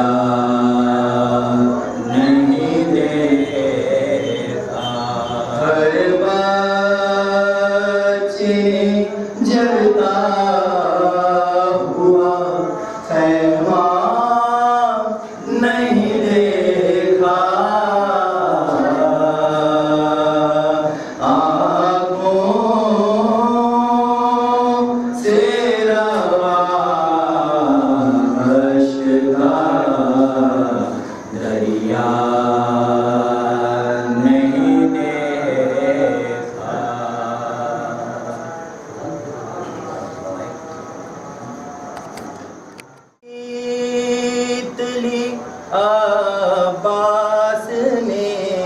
नहीं देखा। हर बच्चे जलता हुआ खैमा नहीं देखा। दरिया नहीं देखा। इतली अब्बास ने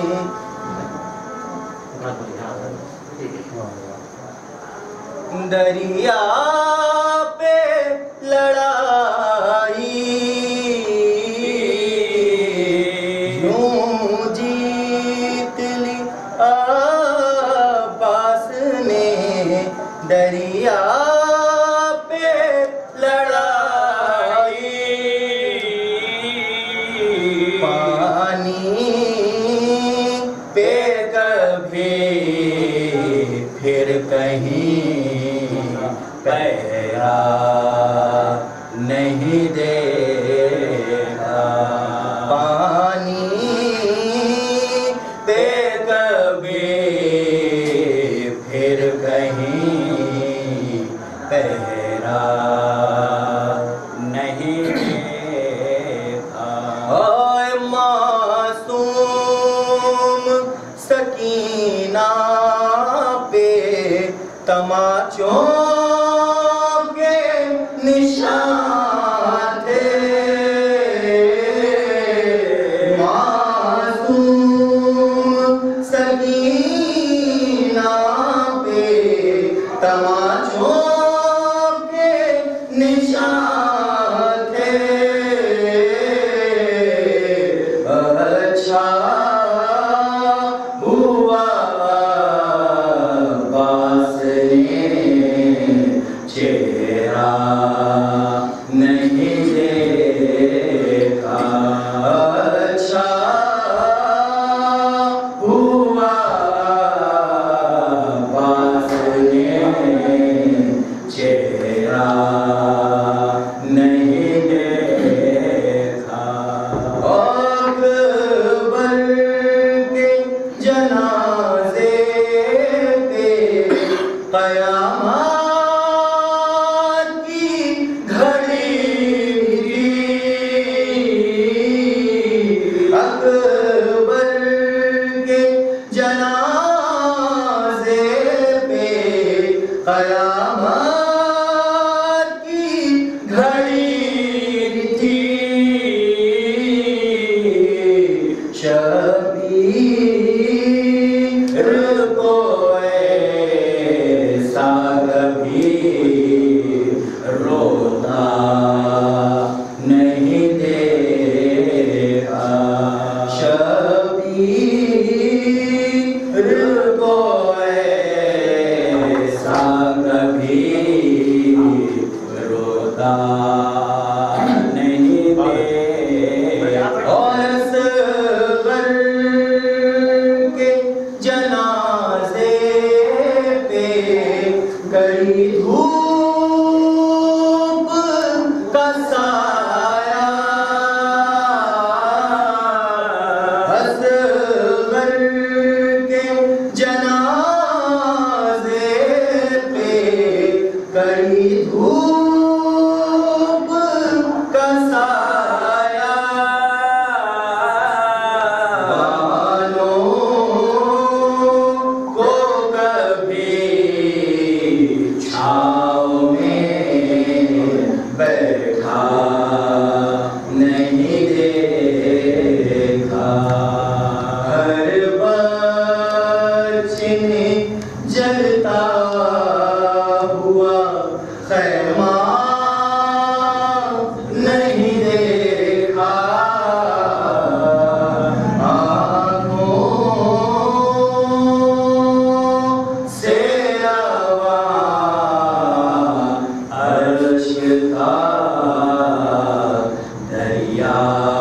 दरिया पे लड़ाई दरिया पे लड़ाई। पानी पे कभी फिर कहीं पैरा नहीं देखा। पानी पे कभी फिर कहीं पैरा नहीं देखा। ओए मासूम सकीना पे तमाचों के निशान थे। मासूम सकीना पे तमाचों के निशान थे। अच्छा हुआ अब्बास ने चेहरा नहीं देखा। अच्छा हुआ अब्बास ने चेहरा नहीं देखा। अकबर के जनाजे पे क़यामत की घड़ी थी। अकबर के जनाजे पे क़यामत की घड़ी थी। शबीर को ऐसा कभी रोता नहीं देखा। शबीर को ऐसा कभी रोता नहीं देखा। और असगर के जनाजे पे गई धूप का साया। असगर के जनाजे पे गई धूप का साया। बालों को कभी छाँव में बैठा नहीं देखा। हर बच्चे ने जलता हुआ खैमा नहीं देखा। आँखों से अर्श का दरिया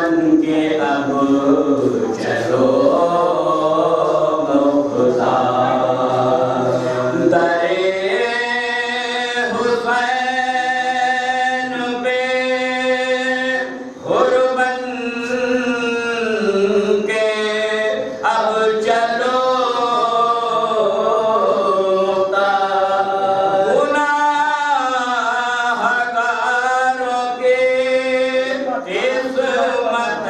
बन के अब चलो खुदा दरे हुसैन पे हुर बन के अब चलो गुनाहगारों के किस्मत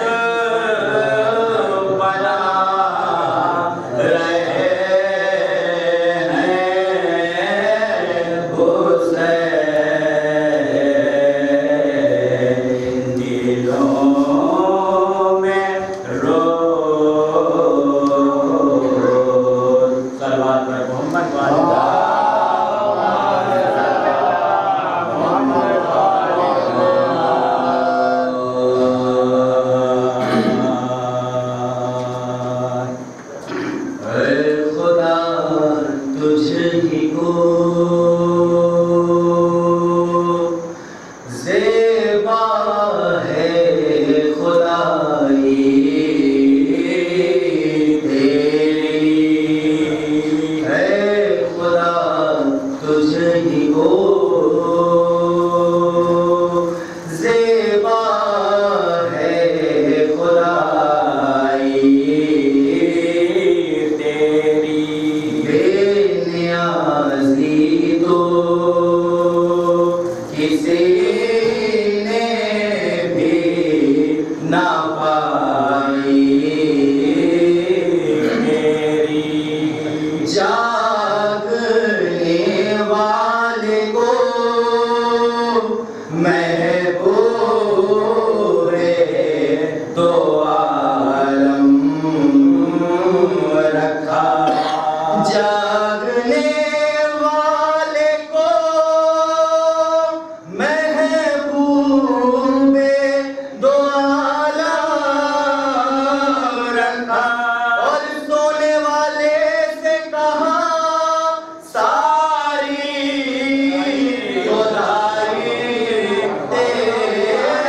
बना रहे हैं हुसैन दिलों में रोज़ सलवात पर मोहम्मद वाला खुदा तुझही को ज़ेबा है खुदाई तेरी है खुदा तुझही को ज़ेबा है खुदाई बेनियाज़ी तो किसी ने भी ना पाई मेरी जागने वाले को महबूब दो आलम रखा जागने वाले को महबूब दो आलम रखा और सोने वाले से कहा सारी खुदाई तेरी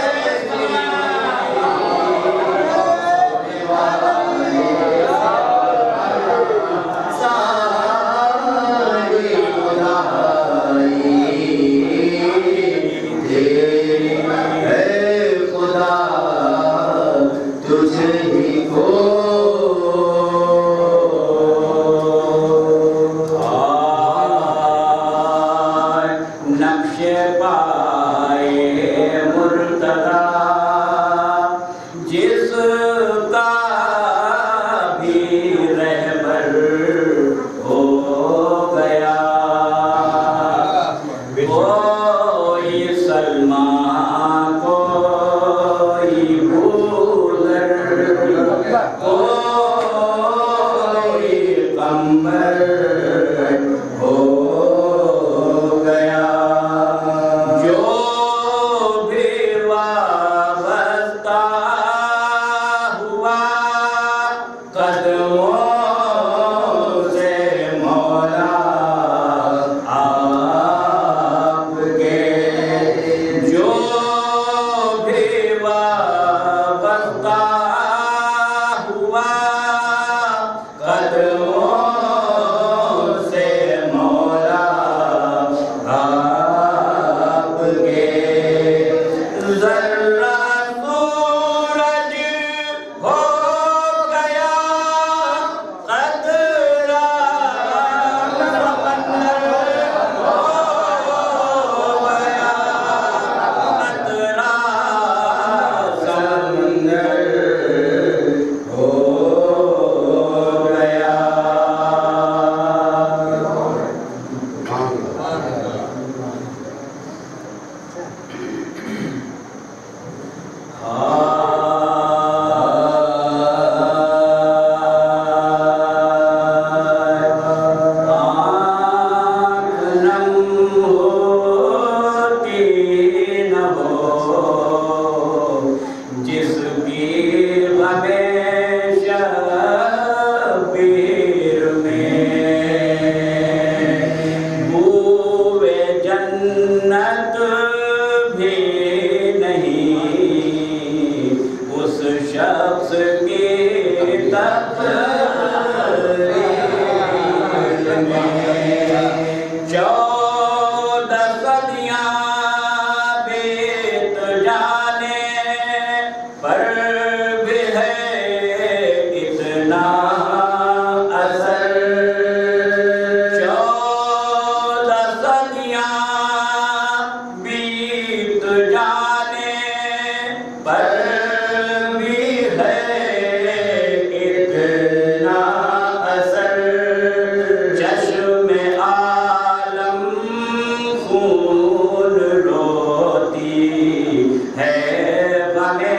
सारी खुदाई तेरी है खुदा तुझही को नक्शे पाए मुर्तदा जिसका भी रहबर हो गया कोई सलमान कोई भूलर कोई कम्बर हो गया जो भी वाबस्ता हुआ कदमों से मौला आपके जो भी वाबस्ता हुआ कदमों से मौला आपके ज़र्रा सूरज हो गया क़तरा समंदर हो गया क़तरा समंदर हो गया जन्नत भी नहीं उस शख्स की तकरीर में 14 सदियां बीत जाने पर भी है इतना असर 14 सदियां बीत जाने पर भी है इतना असर चश्मे आलम खून रोती है गमे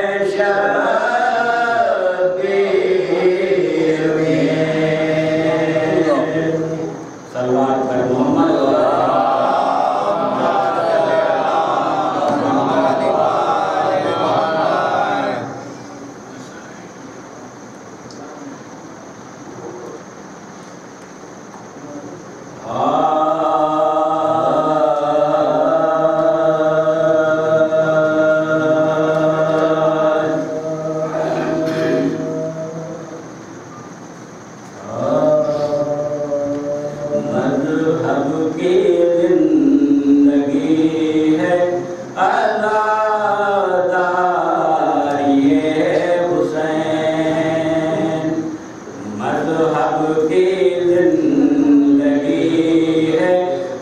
शब्बीर में सल्लल्लाहु अलैहि मोहम्मद मज़हब की ज़िंदगी है अज़ादारी हुसैन मज़हब की ज़िंदगी है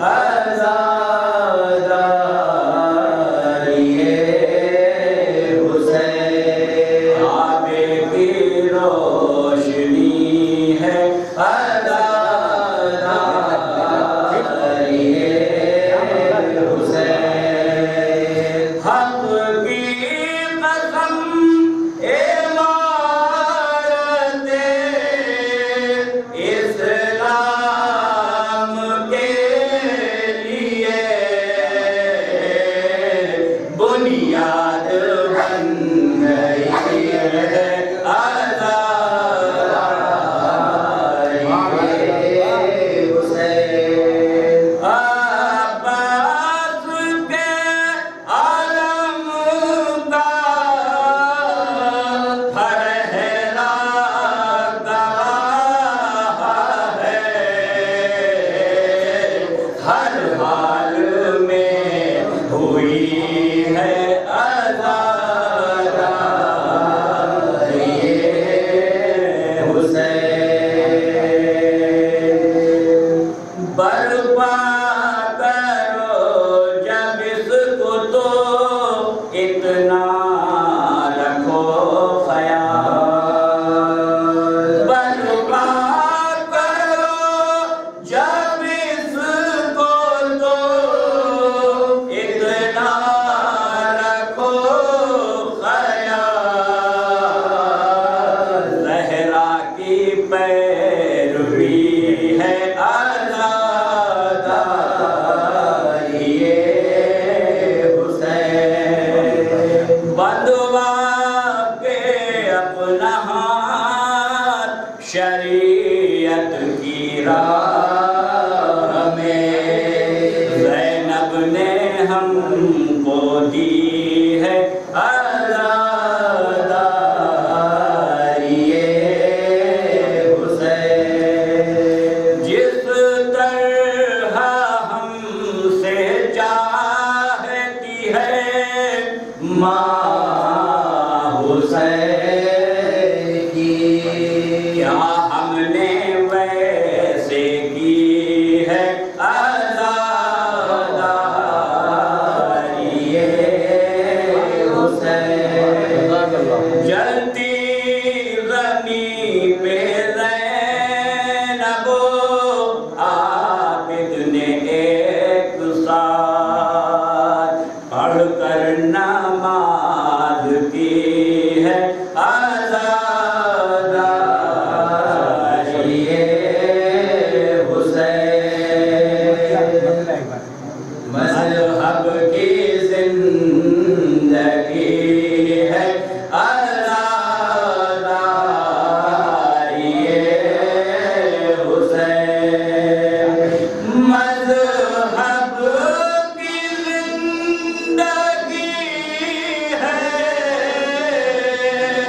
अज़ादारी हुसैन आबे की रोशनी है बुनियाद बन गई है अब्बास के आलम का हर हेरा गवाह है हर हाल में हुई है बर्पा करो जब इसको तो इतना रखो ख्याल बर्पा करो जब इसको तो इतना रखो ख्याल ज़हरा की पैरवी है बंदवा के अपना हाथ शरीयत की राह में ज़ैनब ने हमको दी है आज़ादारी हुसैन जिस तरह हमसे चाहती है माँ हुसैन की क्या हमने वैसे की है आज़ादारी हुसैन जलती ज़मी पे ज़ैनब आबिद ने एक साथ पढ़कर नमाज की है आज़ादारी हुसैन मज़हब की ज़िंदगी है आज़ादारी हुसैन मज़हब की ज़िंदगी है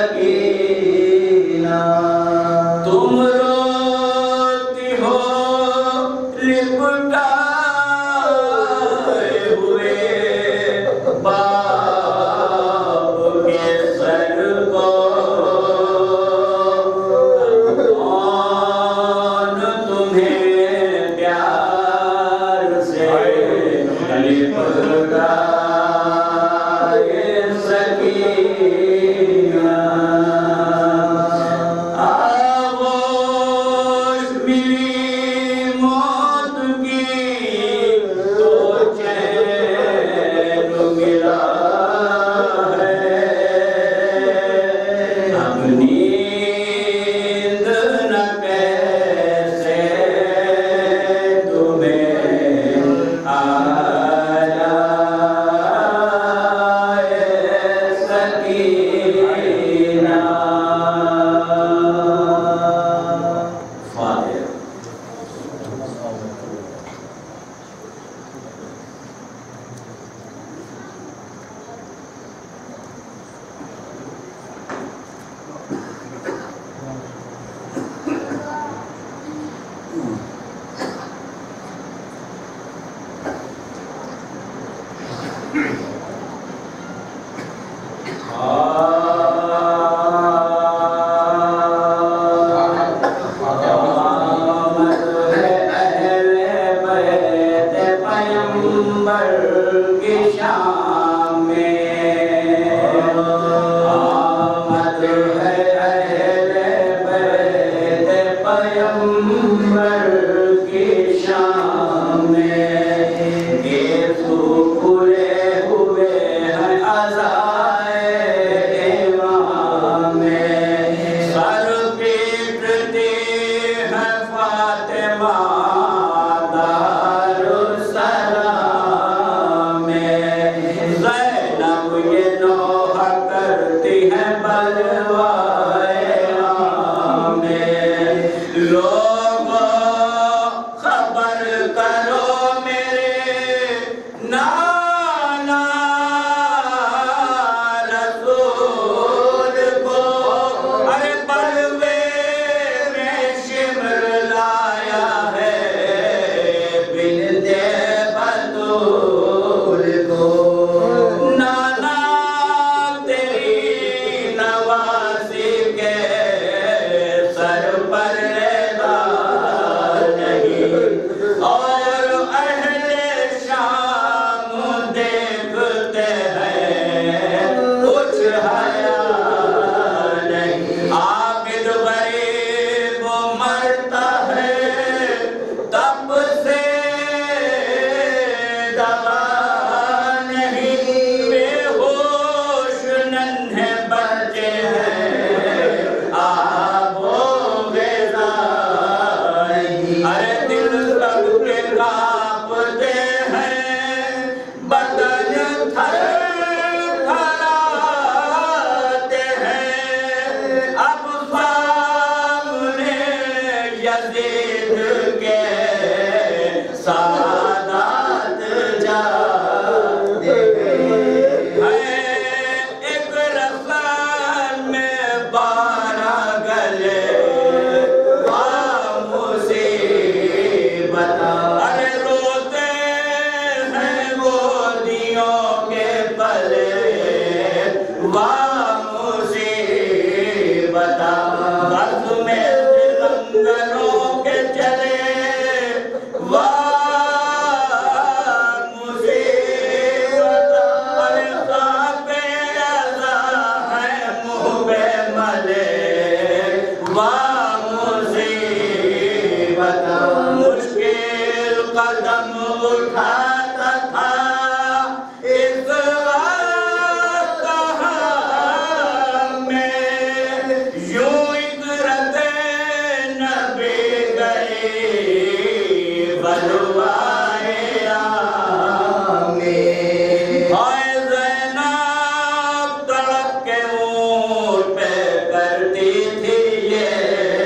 सकीना। तुम रोती हो लिपटाए हुए बाप के सर को, कौन तुम्हें प्यार से लिपटाए सकीना। आगोश मिली मौत की तो चैन मिला है, अब नींद न कैसे तुम्हें आया सकीना। फातिहा।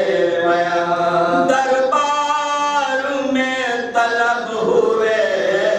दरबार में तलब हुए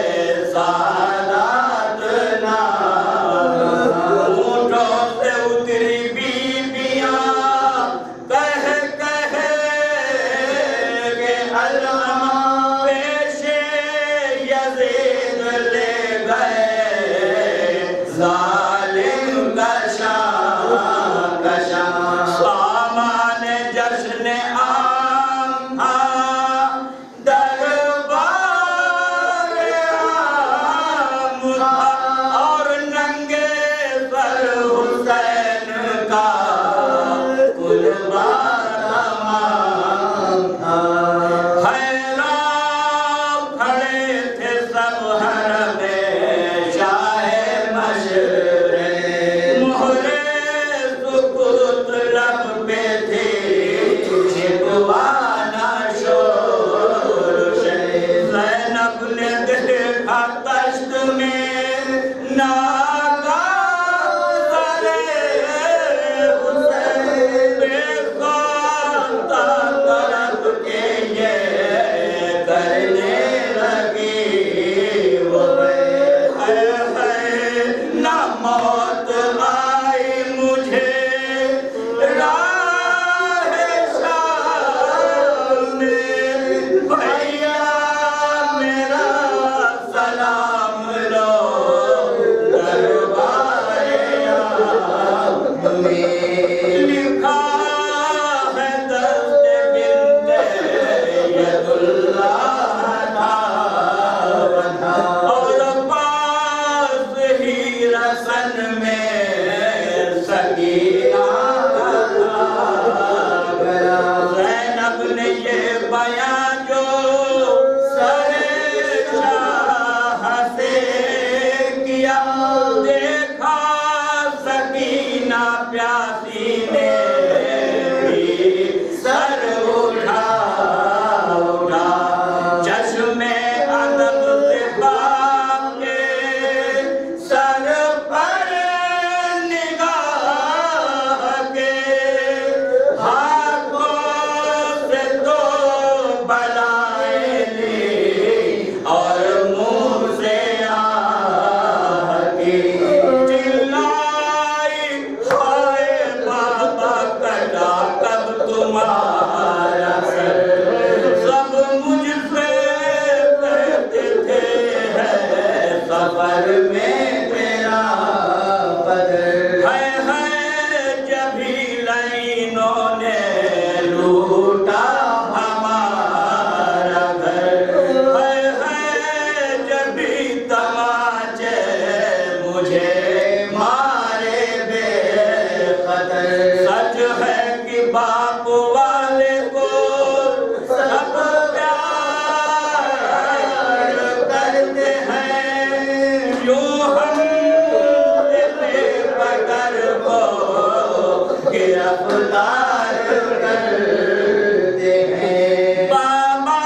उतार करते हैं। बाबा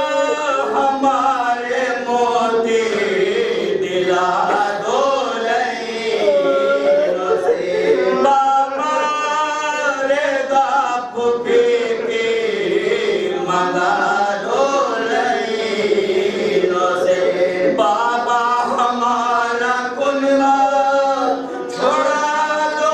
हमारे मोती दिला दो लईनों से। बाबा रेगा फुफी की मंगा दो लईनों से। बाबा हमारा कुनवा छोड़ा दो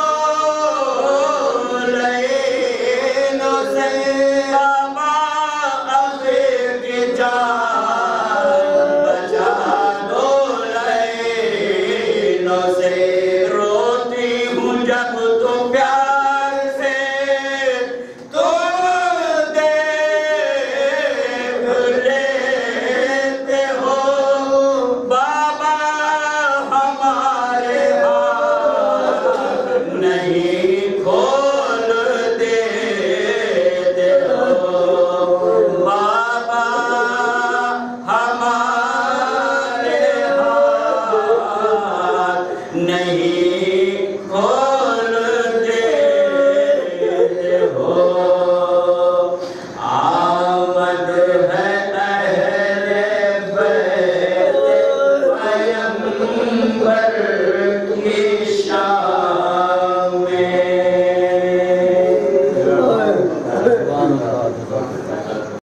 लईनों से। बाबा अफीर की जान बचा दो लईनों से। रोती हूँ जब तो प्यार से तुम देख लेते हो। बाबा हमारे हाथ नहीं खोल देते हो। बाबा हमारे हाथ नहीं खोल देते हो। आमद है अहले बैत पैगंबर